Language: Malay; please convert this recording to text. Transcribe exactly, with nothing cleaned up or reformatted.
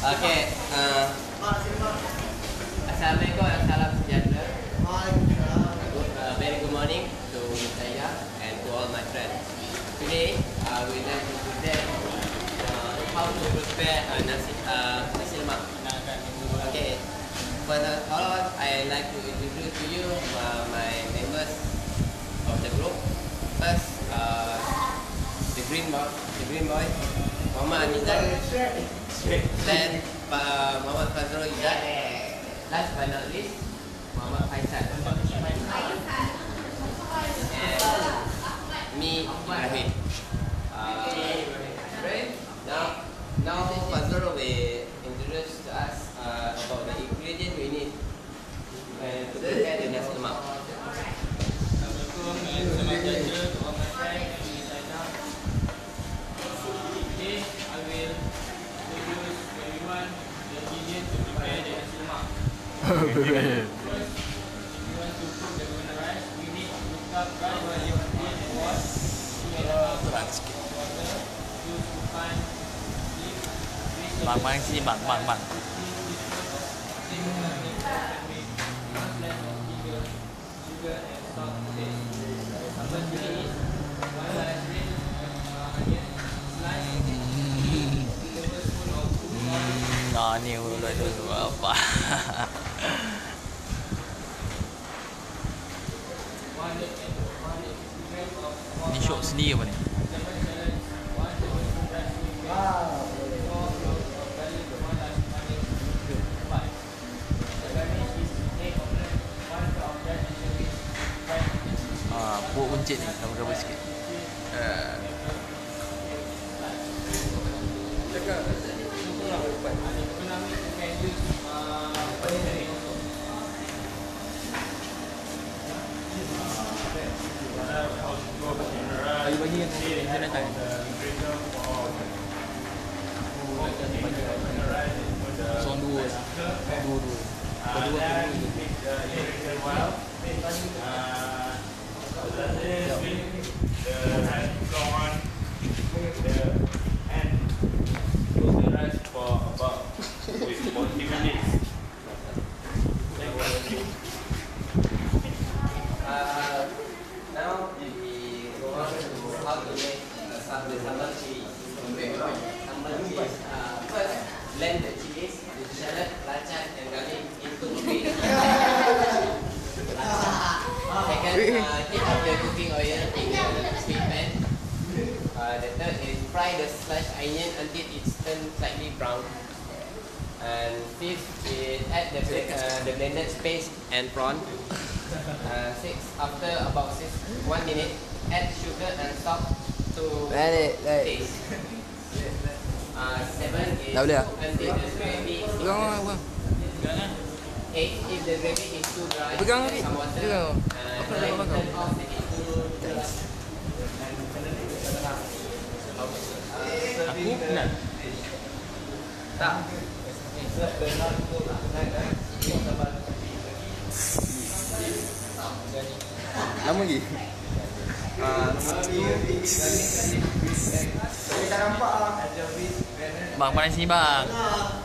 Okey, uh, Assalamualaikum dan salam sejahtera. Uh, very good morning to saya and to all my friends. Today, uh, we like to present uh, how to prepare uh, nasi, uh, nasi lemak. Okay, first of all, I like to introduce to you uh, my members of the group. First, uh, the green boy, the green boy, Muhammad Anizal. Then uh, Muhammad Fazrul Izzat. Last but not least, Muhammad Faisal. And me, Ibrahim. Uh, now, now Fazrul will introduce to us uh, about the ingredient we need uh, to prepare the nasi lemak. Assalamualaikum and salam sejahtera to all my friends and Miss Aina. Today I will introduce everyone the ingredient to prepare the nasi lemak. First, if you want to cook the banana rice, we need to cook up rice while you are clean and wash. two and a half cups of water, two sukan leaf, three Bang, bang sini bang, bang, bang. sugar and salt to taste. Sambal chili is one slice red onion slice, two tablespoons of cooked oil. Nah, ni udah dulu apa? one hundred fifty grams of pork Ni shop sendiri apa ni? lemon salad, one tablespoon fresh sweet grapes, four cloves of garlic, one large onion, five. The garnish is egg omelette, one cup of bread and cherries, fried onions. Ah, buat buncit ni, double-double sikit. Eh, Economy you can use uh, paneer also. Bagi bagi yang kita nak tanya. Soal dua, dua dua. Kalau dua dua. Uh, now we go on to how to make uh, some the sambal chili. Sambal chili. Uh, first, blend the chilies, the shallot, belacan, and garlic into paste. Second, uh, heat up the cooking oil in the sweet pan. Uh, the third is fry the sliced onion until it's turned slightly brown. And fifth is add the uh, the blended paste and prawn. Uh, six, after about six, one minute, add sugar and salt to Balik, balik. taste. Uh, seven is Dah boleh ah? cook until the gravy is Pegang lah, pegang. eight, if the gravy is too dry, Pegang add lagi. some water. Pegang. Uh, Apa nine, nak pegang? turn off the heat to Thanks. Aku kenal. tak. Lama lagi? Uh, Bang, panas sini bang.